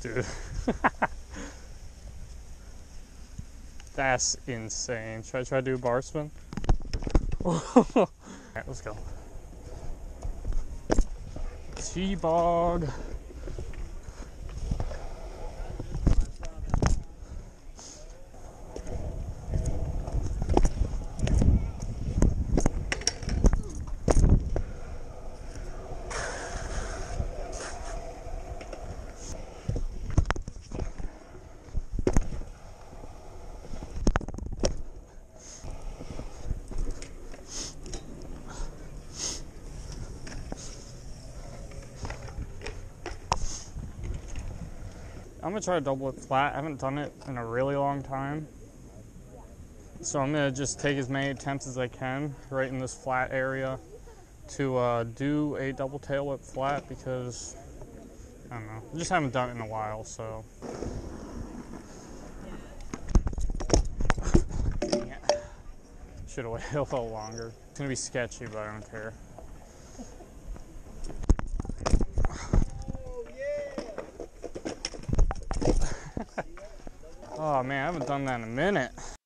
Dude. That's insane. Should I try to do a bar spin? Alright, let's go. T-bog. I'm gonna try to double it flat. I haven't done it in a really long time. So I'm gonna just take as many attempts as I can right in this flat area to do a double tail whip flat, because I don't know, I just haven't done it in a while, so. Yeah. Should have waited a little longer. It's gonna be sketchy, but I don't care. Oh man, I haven't done that in a minute.